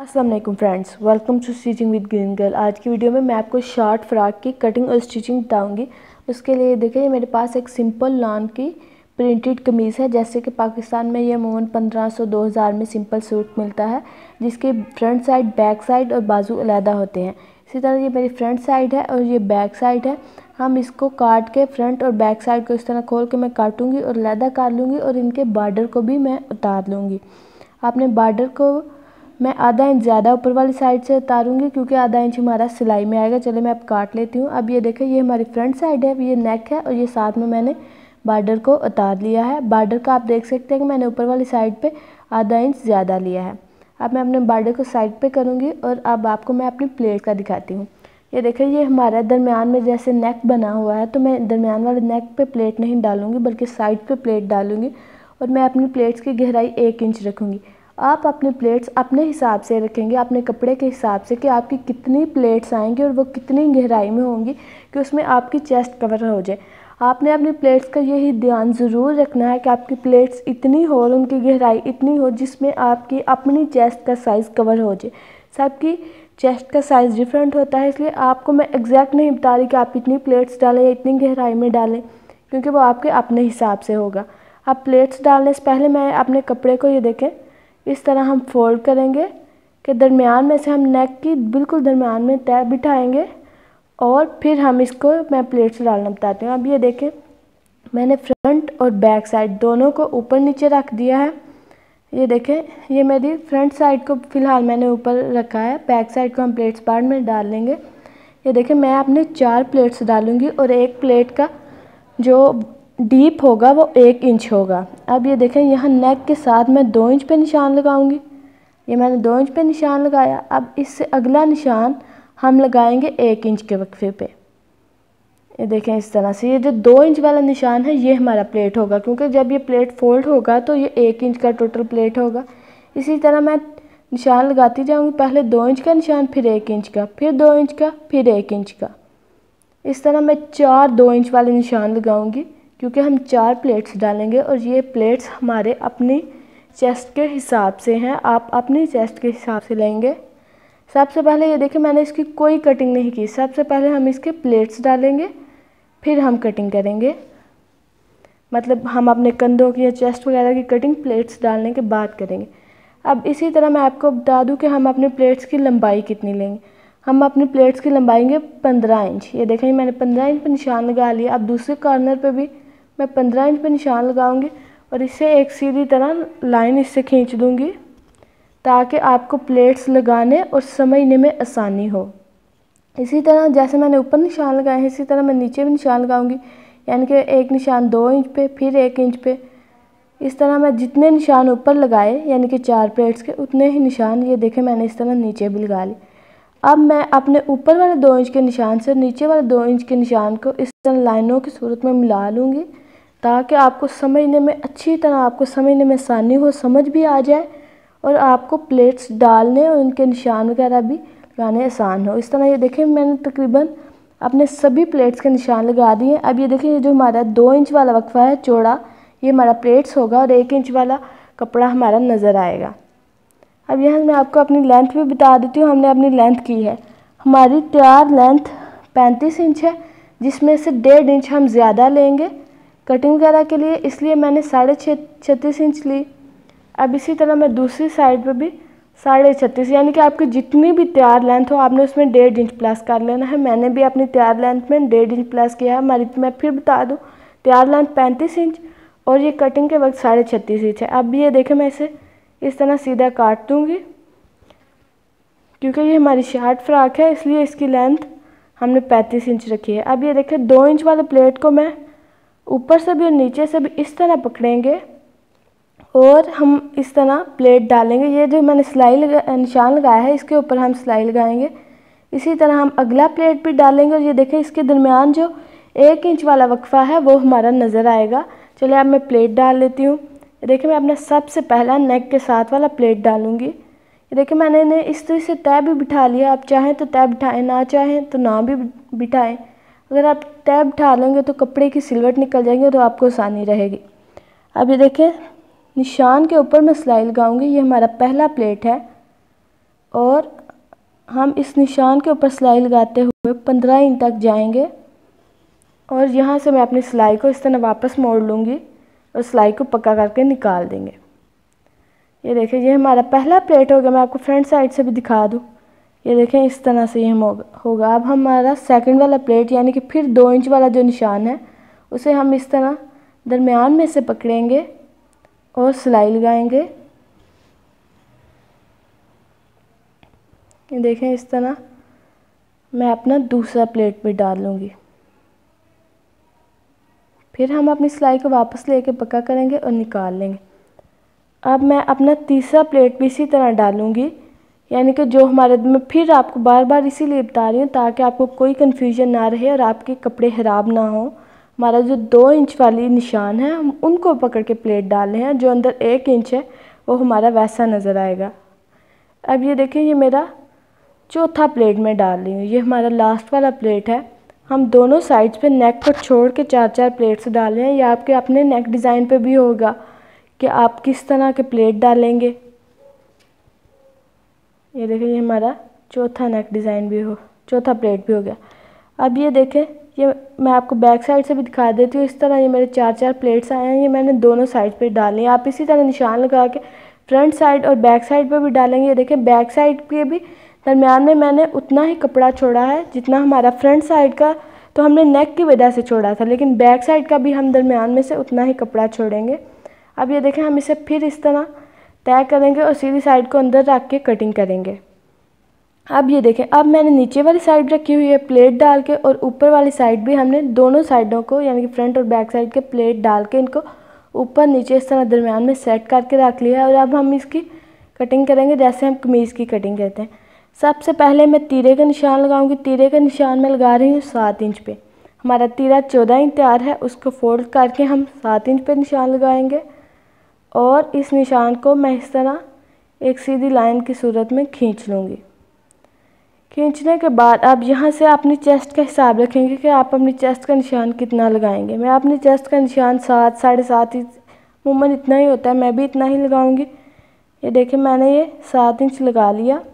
अस्सलाम वालेकुम friends, welcome to stitching with green girl. आज की वीडियो में मैं आपको शॉर्ट फ्रॉक की कटिंग और स्टिचिंग बताऊंगी। उसके लिए देखिए मेरे पास एक सिंपल लॉन की प्रिंटेड कमीज़ है। जैसे कि पाकिस्तान में ये अमूमन 1500-2000 में सिंपल सूट मिलता है, जिसके फ्रंट साइड, बैक साइड और बाजू अलहदा होते हैं। इसी तरह ये मेरी फ्रंट साइड है और ये बैक साइड है। हम इसको काट के फ्रंट और बैक साइड को इस तरह खोल के मैं काटूंगी और अलहदा कर लूँगी और इनके बॉर्डर को भी मैं उतार लूँगी। आपने बॉर्डर को मैं आधा इंच ज़्यादा ऊपर वाली साइड से उतारूंगी क्योंकि आधा इंच हमारा सिलाई में आएगा। चलिए मैं अब काट लेती हूँ। अब ये देखें, ये हमारी फ्रंट साइड है, ये नेक है और ये साथ में मैंने बॉर्डर को उतार लिया है। बॉर्डर का आप देख सकते हैं कि मैंने ऊपर वाली साइड पे आधा इंच ज़्यादा लिया है। अब मैं अपने बॉर्डर को साइड पे करूँगी और अब आपको मैं अपनी प्लेट का दिखाती हूँ। ये देखें, ये हमारा दरमियान में जैसे नेक बना हुआ है, तो मैं दरमियान वाले नेक पे प्लेट नहीं डालूँगी बल्कि साइड पे प्लेट डालूँगी और मैं अपनी प्लेट्स की गहराई 1 इंच रखूँगी। आप अपने प्लेट्स अपने हिसाब से रखेंगे, अपने कपड़े के हिसाब से, कि आपकी कितनी प्लेट्स आएंगी और वो कितनी गहराई में होंगी कि उसमें आपकी चेस्ट कवर हो जाए। आपने अपनी प्लेट्स का यही ध्यान ज़रूर रखना है कि आपकी प्लेट्स इतनी हो और उनकी गहराई इतनी हो जिसमें आपकी अपनी चेस्ट का साइज़ कवर हो जाए। सबकी चेस्ट का साइज़ डिफरेंट होता है, इसलिए आपको मैं एग्जैक्ट नहीं बता रही कि आप इतनी प्लेट्स डालें या इतनी गहराई में डालें, क्योंकि वो आपके अपने हिसाब से होगा। अब प्लेट्स डालने से पहले मैं अपने कपड़े को, ये देखें, इस तरह हम फोल्ड करेंगे कि दरमियान में से हम नेक की बिल्कुल दरमियान में तय बिठाएंगे और फिर हम इसको, मैं प्लेट्स डालना बताती हूँ। अब ये देखें, मैंने फ्रंट और बैक साइड दोनों को ऊपर नीचे रख दिया है। ये देखें, ये मेरी फ्रंट साइड को फ़िलहाल मैंने ऊपर रखा है, बैक साइड को हम प्लेट्स बाद में डाल लेंगे। ये देखें, मैं अपने 4 प्लेट्स डालूँगी और एक प्लेट का जो डीप होगा वो 1 इंच होगा। अब ये देखें, यहाँ नेक के साथ मैं 2 इंच पे निशान लगाऊंगी। ये मैंने 2 इंच पे निशान लगाया। अब इससे अगला निशान हम लगाएंगे 1 इंच के वक्फे पे। ये देखें, इस तरह से ये जो 2 इंच वाला निशान है ये हमारा प्लेट होगा, क्योंकि जब ये प्लेट फोल्ड होगा तो ये 1 इंच का टोटल प्लेट होगा। इसी तरह मैं निशान लगाती जाऊँगी, पहले 2 इंच का निशान, फिर 1 इंच का, फिर 2 इंच का, फिर 1 इंच का। इस तरह मैं 4 2 इंच वाले निशान लगाऊंगी क्योंकि हम 4 प्लेट्स डालेंगे और ये प्लेट्स हमारे अपनी चेस्ट के हिसाब से हैं। आप अपनी चेस्ट के हिसाब से लेंगे। सबसे पहले ये देखें, मैंने इसकी कोई कटिंग नहीं की। सबसे पहले हम इसके प्लेट्स डालेंगे, फिर हम कटिंग करेंगे। मतलब हम अपने कंधों की या चेस्ट वगैरह की कटिंग प्लेट्स डालने के बाद करेंगे। अब इसी तरह मैं आपको बता दूं कि हम अपने प्लेट्स की लंबाई कितनी लेंगे। हम अपनी प्लेट्स की लंबाई 15 इंच। ये देखें, मैंने 15 इंच पर निशान लगा लिया। अब दूसरे कॉर्नर पे भी मैं 15 इंच पर निशान लगाऊंगी और इससे एक सीधी तरह लाइन इससे खींच दूंगी ताकि आपको प्लेट्स लगाने और समझने में आसानी हो। इसी तरह जैसे मैंने ऊपर निशान लगाए हैं, इसी तरह मैं नीचे भी निशान लगाऊंगी, यानी कि एक निशान 2 इंच पे, फिर 1 इंच पे। इस तरह मैं जितने निशान ऊपर लगाए, यानी कि 4 प्लेट्स के, उतने ही निशान, ये देखें, मैंने इस तरह नीचे भी लगा ली। अब मैं अपने ऊपर वाले 2 इंच के निशान से नीचे वाले 2 इंच के निशान को इस तरह लाइनों की सूरत में मिला लूँगी ताकि आपको समझने में अच्छी तरह, आपको समझने में आसानी हो, समझ भी आ जाए और आपको प्लेट्स डालने और उनके निशान वगैरह भी लगाने आसान हो। इस तरह ये देखें, मैंने तकरीबन अपने सभी प्लेट्स के निशान लगा दिए। अब ये देखें, ये जो हमारा 2 इंच वाला वक्फा है चौड़ा, ये हमारा प्लेट्स होगा और 1 इंच वाला कपड़ा हमारा नज़र आएगा। अब यहाँ मैं आपको अपनी लेंथ भी बता देती हूँ। हमने अपनी लेंथ की है, हमारी तैयार लेंथ 35 इंच है, जिसमें से 1.5 इंच हम ज़्यादा लेंगे कटिंग वगैरह के लिए, इसलिए मैंने 36.5 इंच ली। अब इसी तरह मैं दूसरी साइड पे भी 36.5, यानी कि आपकी जितनी भी तैयार लेंथ हो आपने उसमें 1.5 इंच प्लस कर लेना है। मैंने भी अपनी तैयार लेंथ में 1.5 इंच प्लस किया है। हमारी, मैं फिर बता दूँ, तैयार लेंथ 35 इंच और ये कटिंग के वक्त 36.5 इंच है। अब ये देखें, मैं इसे इस तरह सीधा काट दूँगी क्योंकि ये हमारी शॉर्ट फ्रॉक है, इसलिए इसकी लेंथ हमने 35 इंच रखी है। अब ये देखें, 2 इंच वाले प्लेट को मैं ऊपर से भी और नीचे से भी इस तरह पकड़ेंगे और हम इस तरह प्लेट डालेंगे। ये जो मैंने निशान लगाया है इसके ऊपर हम सिलाई लगाएंगे। इसी तरह हम अगला प्लेट भी डालेंगे और ये देखें, इसके दरमियान जो 1 इंच वाला वक्फा है वो हमारा नज़र आएगा। चलिए अब मैं प्लेट डाल लेती हूँ। देखिए, मैं अपना सबसे पहला नेक के साथ वाला प्लेट डालूंगी। ये देखिए, मैंने इन्हें इस तरह से तय भी बिठा लिया। आप चाहें तो तय बिठाएं, ना चाहें तो ना भी बिठाएं। अगर आप तय बिठा लेंगे तो कपड़े की सिलवट निकल जाएंगे तो आपको आसानी रहेगी। अब ये देखें, निशान के ऊपर मैं सिलाई लगाऊंगी। ये हमारा पहला प्लेट है और हम इस निशान के ऊपर सिलाई लगाते हुए 15 इंच तक जाएंगे और यहाँ से मैं अपनी सिलाई को इस तरह वापस मोड़ लूँगी और सिलाई को पक्का करके निकाल देंगे। ये देखिए ये हमारा पहला प्लेट हो गया। मैं आपको फ्रंट साइड से भी दिखा दूँ। ये देखें इस तरह से ये होगा। अब हमारा सेकंड वाला प्लेट यानी कि फिर 2 इंच वाला जो निशान है उसे हम इस तरह दरमियान में से पकड़ेंगे और सिलाई लगाएंगे। ये देखें इस तरह मैं अपना दूसरा प्लेट भी डाल लूँगी। फिर हम अपनी सिलाई को वापस लेके पक्का करेंगे और निकाल लेंगे। अब मैं अपना तीसरा प्लेट भी इसी तरह डालूँगी, यानी कि जो हमारे मैं फिर आपको बार बार इसीलिए बता रही हूँ ताकि आपको कोई कन्फ्यूजन ना रहे और आपके कपड़े ख़राब ना हो। हमारा जो 2 इंच वाली निशान है हम उनको पकड़ के प्लेट डालने हैं, जो अंदर 1 इंच है वो हमारा वैसा नज़र आएगा। अब ये देखिए ये मेरा चौथा प्लेट में डाल रही हूँ। ये हमारा लास्ट वाला प्लेट है। हम दोनों साइड्स पे नेक को छोड़ के 4-4 प्लेट्स डाल रहे हैं। या आपके अपने नेक डिज़ाइन पे भी होगा कि आप किस तरह के प्लेट डालेंगे। ये देखिए ये हमारा चौथा नेक डिज़ाइन भी चौथा प्लेट भी हो गया। अब ये देखें ये मैं आपको बैक साइड से भी दिखा देती हूँ। इस तरह ये मेरे 4-4 प्लेट्स आए हैं। ये मैंने दोनों साइड पे डाले हैं। आप इसी तरह निशान लगा के फ्रंट साइड और बैक साइड पे भी डालेंगे। ये देखें बैक साइड पे भी दरमियान में मैंने उतना ही कपड़ा छोड़ा है जितना हमारा फ्रंट साइड का तो हमने नेक की वजह से छोड़ा था, लेकिन बैक साइड का भी हम दरमियान में से उतना ही कपड़ा छोड़ेंगे। अब ये देखें हम इसे फिर इस तरह तय करेंगे और सीधी साइड को अंदर रख के कटिंग करेंगे। अब ये देखें अब मैंने नीचे वाली साइड रखी हुई है प्लेट डाल के और ऊपर वाली साइड भी हमने दोनों साइडों को यानी कि फ्रंट और बैक साइड के प्लेट डाल के इनको ऊपर नीचे इस तरह दरमियान में सेट करके रख लिया है। और अब हम इसकी कटिंग करेंगे जैसे हम कमीज़ की कटिंग करते हैं। सबसे पहले मैं तीरे का निशान लगाऊंगी। तीरे का निशान मैं लगा रही हूँ 7 इंच पे। हमारा तीरा 14 इंच तैयार है, उसको फोल्ड करके हम 7 इंच पे निशान लगाएंगे और इस निशान को मैं इस तरह एक सीधी लाइन की सूरत में खींच लूँगी। खींचने के बाद अब यहाँ से अपनी चेस्ट का हिसाब रखेंगे कि आप अपनी चेस्ट का निशान कितना लगाएंगे। मैं अपनी चेस्ट का निशान 7 साढ़े 7 इंच अमूमन इतना ही होता है, मैं भी इतना ही लगाऊंगी। ये देखिए मैंने ये 7 इंच लगा लिया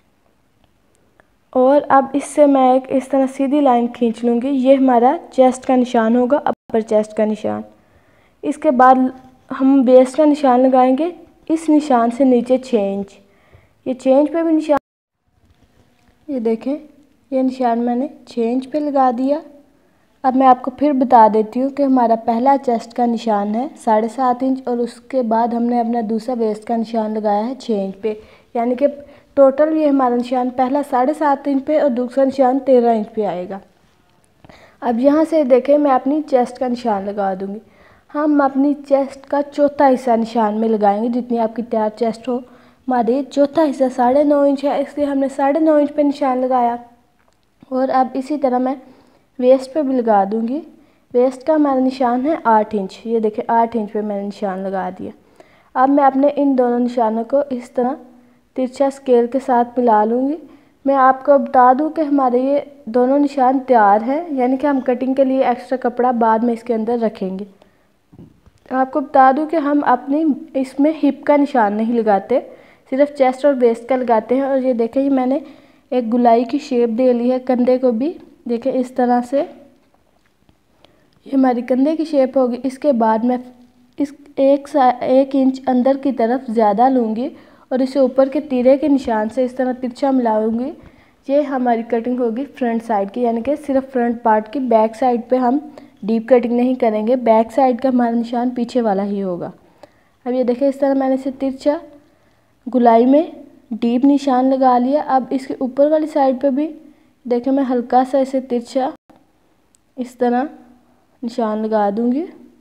और अब इससे मैं एक इस तरह सीधी लाइन खींच लूँगी। ये हमारा चेस्ट का निशान होगा, अपर चेस्ट का निशान। इसके बाद हम वेस्ट का निशान लगाएंगे इस निशान से नीचे 6 इंच। ये 6 इंच पे भी निशान, ये देखें ये निशान मैंने 6 इंच पे लगा दिया। अब मैं आपको फिर बता देती हूँ कि हमारा पहला चेस्ट का निशान है 7.5 इंच और उसके बाद हमने अपना दूसरा वेस्ट का निशान लगाया है 6 इंच पे, यानी कि टोटल ये हमारा निशान पहला 7.5 इंच पे और दूसरा निशान 13 इंच पे आएगा। अब यहाँ से देखें मैं अपनी चेस्ट का निशान लगा दूँगी। हम अपनी चेस्ट का चौथा हिस्सा निशान में लगाएंगे, जितनी आपकी तैयार चेस्ट हो। हमारी चौथा हिस्सा 9.5 इंच है, इसलिए हमने 9.5 इंच पे निशान लगाया। और अब इसी तरह मैं वेस्ट पे भी लगा दूँगी। वेस्ट का हमारा निशान है 8 इंच। ये देखिए 8 इंच पे मैंने निशान लगा दिया। अब मैं अपने इन दोनों निशानों को इस तरह तिरछा स्केल के साथ मिला लूँगी। मैं आपको बता दूँ कि हमारे ये दोनों निशान तैयार हैं, यानी कि हम कटिंग के लिए एक्स्ट्रा कपड़ा बाद में इसके अंदर रखेंगे। आपको बता दूँ कि हम अपनी इसमें हिप का निशान नहीं लगाते, सिर्फ चेस्ट और वेस्ट का लगाते हैं। और ये देखें ये मैंने एक गुलाई की शेप दे ली है कंधे को भी। देखें इस तरह से ये हमारी कंधे की शेप होगी। इसके बाद मैं इस 1 इंच अंदर की तरफ ज़्यादा लूँगी और इसे ऊपर के तीरे के निशान से इस तरह तिरछा मिलाऊंगी। ये हमारी कटिंग होगी फ्रंट साइड की, यानी कि सिर्फ फ्रंट पार्ट की। बैक साइड पे हम डीप कटिंग नहीं करेंगे, बैक साइड का हमारा निशान पीछे वाला ही होगा। अब ये देखें इस तरह मैंने इसे तिरछा गुलाई में डीप निशान लगा लिया। अब इसके ऊपर वाली साइड पे भी देखें मैं हल्का सा इसे तिरछा इस तरह निशान लगा दूंगी।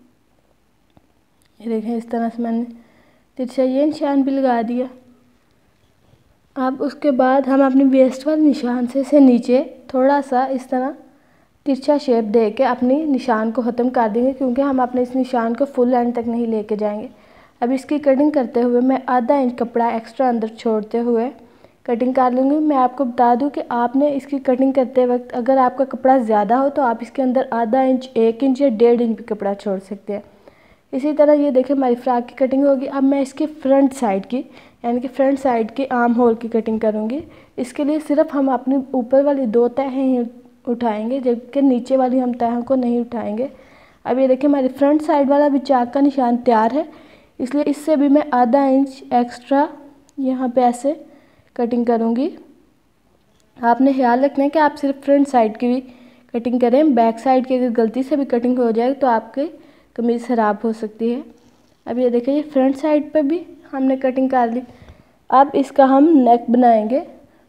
ये देखें इस तरह से मैंने तिरछा ये निशान भी लगा दिया। अब उसके बाद हम अपनी वेस्ट वाले निशान से इसे नीचे थोड़ा सा इस तरह तिरछा शेप दे के अपनी निशान को ख़त्म कर देंगे, क्योंकि हम अपने इस निशान को फुल एंड तक नहीं लेके जाएंगे। अब इसकी कटिंग करते हुए मैं आधा इंच कपड़ा एक्स्ट्रा अंदर छोड़ते हुए कटिंग कर लूँगी। मैं आपको बता दूं कि आपने इसकी कटिंग करते वक्त अगर आपका कपड़ा ज़्यादा हो तो आप इसके अंदर आधा इंच 1 इंच या 1.5 इंच भी कपड़ा छोड़ सकते हैं, इसी तरह ये देखिए हमारी फ्रॉक की कटिंग होगी। अब मैं इसकी फ्रंट साइड की यानी कि फ्रंट साइड के आर्म होल की कटिंग करूँगी। इसके लिए सिर्फ हम अपनी ऊपर वाली 2 तह ही उठाएंगे, जबकि नीचे वाली हम तहों को नहीं उठाएंगे। अब ये देखिए हमारी फ्रंट साइड वाला भी चाक का निशान तैयार है, इसलिए इससे भी मैं आधा इंच एक्स्ट्रा यहाँ पे ऐसे कटिंग करूँगी। आपने ख्याल रखना है कि आप सिर्फ फ्रंट साइड की भी कटिंग करें, बैक साइड की अगर गलती से भी कटिंग हो जाए तो आपके कमीज़ ख़राब हो सकती है। अब ये देखिए फ्रंट साइड पे भी हमने कटिंग कर ली। अब इसका हम नेक बनाएंगे।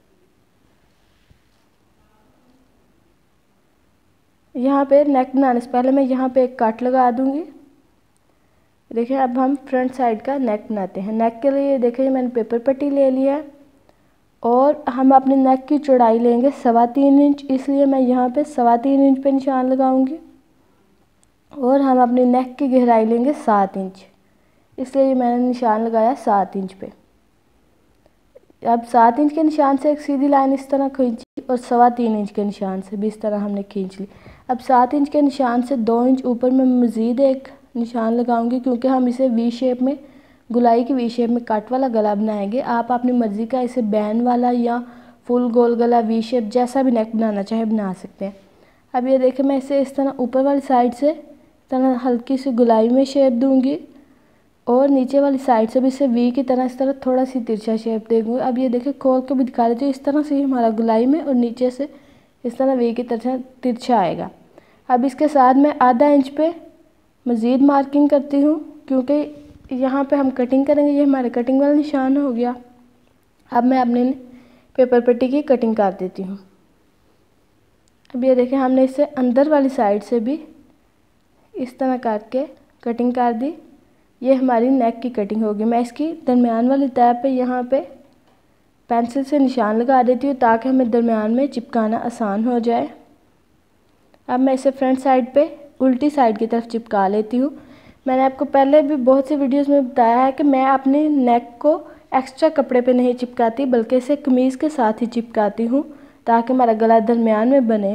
यहाँ पे नेक बनाने से पहले मैं यहाँ पे एक कट लगा दूँगी। देखिए अब हम फ्रंट साइड का नेक बनाते हैं। नेक के लिए देखिए मैंने पेपर पट्टी ले लिया है और हम अपने नेक की चौड़ाई लेंगे 3.25 इंच, इसलिए मैं यहाँ पे 3.25 इंच पे निशान लगाऊंगी। और हम अपने नेक की गहराई लेंगे 7 इंच, इसलिए मैंने निशान लगाया 7 इंच पे। अब 7 इंच के निशान से एक सीधी लाइन इस तरह खींची और 3.25 इंच के निशान से भी इस तरह हमने खींच ली। अब 7 इंच के निशान से 2 इंच ऊपर मैं मज़ीद एक निशान लगाऊंगी, क्योंकि हम इसे वी शेप में, गुलाई की वी शेप में कट वाला गला बनाएंगे। आप अपनी मर्ज़ी का इसे बैन वाला या फुल गोल गला, वी शेप, जैसा भी नेक बनाना चाहे बना सकते हैं। अब ये देखिए मैं इसे इस तरह ऊपर वाली साइड से इस तरह हल्की सी गुलाई में शेप दूंगी और नीचे वाली साइड से भी इसे वी की तरह इस तरह थोड़ा सी तिरछा शेप देंगे। अब ये देखिए खोल के भी दिखा रही थी, इस तरह से ही हमारा गुलाई में और नीचे से इस तरह वी की तरह तिरछा आएगा। अब इसके साथ मैं आधा इंच पे मज़ीद मार्किंग करती हूँ, क्योंकि यहाँ पे हम कटिंग करेंगे। ये हमारे कटिंग वाला निशान हो गया। अब मैं अपने पेपर पट्टी की कटिंग कर देती हूँ। अब ये देखिए हमने इसे अंदर वाली साइड से भी इस तरह करके कटिंग कर दी। ये हमारी नेक की कटिंग होगी। मैं इसकी दरमियान वाली तह पे यहाँ पे पेंसिल से निशान लगा देती हूँ, ताकि हमें दरमियान में चिपकाना आसान हो जाए। अब मैं इसे फ्रंट साइड पे उल्टी साइड की तरफ चिपका लेती हूँ। मैंने आपको पहले भी बहुत सी वीडियोस में बताया है कि मैं अपने नेक को एक्स्ट्रा कपड़े पे नहीं चिपकाती, बल्कि इसे कमीज़ के साथ ही चिपकाती हूँ, ताकि हमारा गला दरमियान में बने।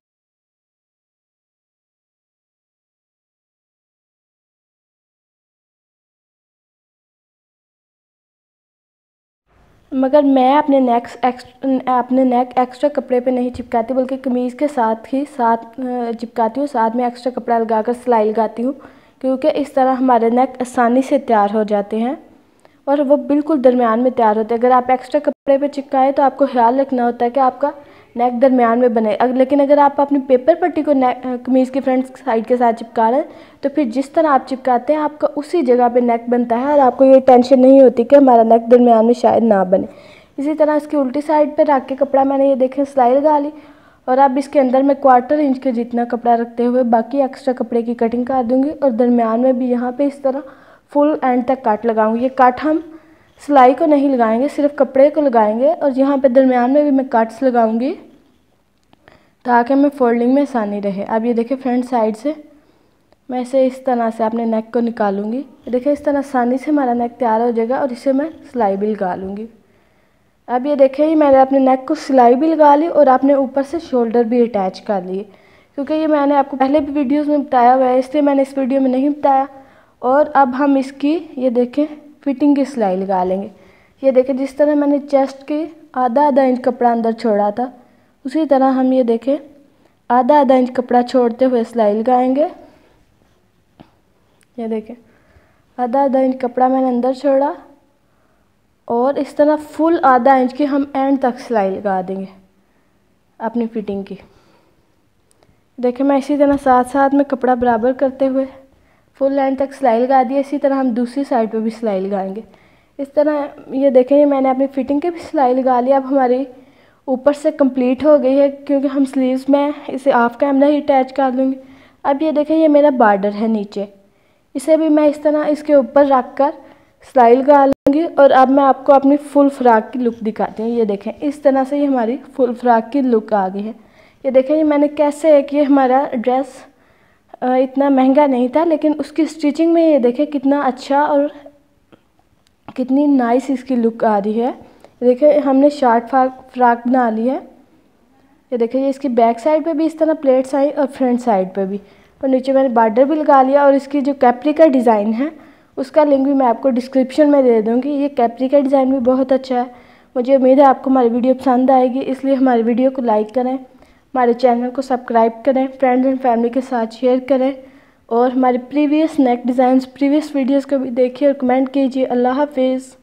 मगर मैं अपने नेक एक्स्ट्रा कपड़े पे नहीं चिपकाती, बल्कि कमीज़ के साथ ही चिपकाती हूँ। साथ में एक्स्ट्रा कपड़ा लगाकर सिलाई लगाती हूँ, क्योंकि इस तरह हमारे नेक आसानी से तैयार हो जाते हैं और वो बिल्कुल दरमियान में तैयार होते हैं। अगर आप एक्स्ट्रा कपड़े पे चिपकाएं तो आपको ख्याल रखना होता है कि आपका नेक दरमियान में बने। लेकिन अगर आप अपनी पेपर पट्टी को कमीज़ की फ्रंट साइड के साथ चिपका रहे हैं, तो फिर जिस तरह आप चिपकाते हैं आपका उसी जगह पे नेक बनता है और आपको ये टेंशन नहीं होती कि हमारा नेक दरमियान में शायद ना बने। इसी तरह इसकी उल्टी साइड पे रख के कपड़ा मैंने ये देखें सिलाई लगा ली। और अब इसके अंदर मैं 1/4 इंच के जितना कपड़ा रखते हुए बाकी एक्स्ट्रा कपड़े की कटिंग कर दूँगी और दरमियान में भी यहाँ पर इस तरह फुल एंड तक कट लगाऊँगी। ये कट हम सिलाई को नहीं लगाएंगे, सिर्फ कपड़े को लगाएंगे और यहाँ पे दरमियान में भी मैं कट्स लगाऊंगी, ताकि हमें फोल्डिंग में आसानी रहे। अब ये देखिए फ्रंट साइड से मैं इसे इस तरह से अपने नेक को निकालूंगी। देखिए इस तरह आसानी से हमारा नेक तैयार हो जाएगा और इसे मैं सिलाई भी लगा लूँगी। अब ये देखिए मैंने अपने नेक को सिलाई भी लगा ली और अपने ऊपर से शोल्डर भी अटैच कर लिए, क्योंकि ये मैंने आपको पहले भी वीडियोज़ में बताया हुआ है, इसलिए मैंने इस वीडियो में नहीं बताया। और अब हम इसकी ये देखें फिटिंग की सिलाई लगा लेंगे। ये देखें जिस तरह मैंने चेस्ट के आधा इंच कपड़ा अंदर छोड़ा था, उसी तरह हम ये देखें आधा इंच कपड़ा छोड़ते हुए सिलाई लगाएंगे। ये देखें आधा इंच कपड़ा मैंने अंदर छोड़ा और इस तरह फुल आधा इंच की हम एंड तक सिलाई लगा देंगे अपनी फिटिंग की। देखें मैं इसी तरह साथ साथ में कपड़ा बराबर करते हुए फुल लाइन तक सिलाई लगा दी। इसी तरह हम दूसरी साइड पे भी सिलाई लगाएंगे। इस तरह ये देखें ये मैंने अपनी फिटिंग के भी सिलाई लगा ली। अब हमारी ऊपर से कंप्लीट हो गई है, क्योंकि हम स्लीव्स में इसे हाफ कैमरा ही अटैच कर लूँगी। अब ये देखें ये मेरा बॉर्डर है नीचे, इसे भी मैं इस तरह इसके ऊपर रख कर सिलाई लगा लूँगी। और अब मैं आपको अपनी फुल फ्रॉक की लुक दिखाती हूँ। ये देखें इस तरह से ये हमारी फुल फ्रॉक की लुक आ गई है। ये देखें ये मैंने कैसे है कि हमारा ड्रेस इतना महंगा नहीं था, लेकिन उसकी स्टिचिंग में ये देखें कितना अच्छा और कितनी नाइस इसकी लुक आ रही है। देखिए हमने शॉर्ट फ्रॉक बना ली है। ये देखिए ये इसकी बैक साइड पे भी इस तरह प्लेट्स आई और फ्रंट साइड पे भी, और नीचे मैंने बॉर्डर भी लगा लिया। और इसकी जो कैप्री का डिज़ाइन है उसका लिंक भी मैं आपको डिस्क्रिप्शन में दे दूँगी। ये कैप्री का डिज़ाइन भी बहुत अच्छा है। मुझे उम्मीद है आपको हमारी वीडियो पसंद आएगी, इसलिए हमारी वीडियो को लाइक करें, हमारे चैनल को सब्सक्राइब करें, फ्रेंड्स एंड फैमिली के साथ शेयर करें और हमारे previous neck designs previous videos को भी देखिए और कमेंट कीजिए। अल्लाह हाफिज़।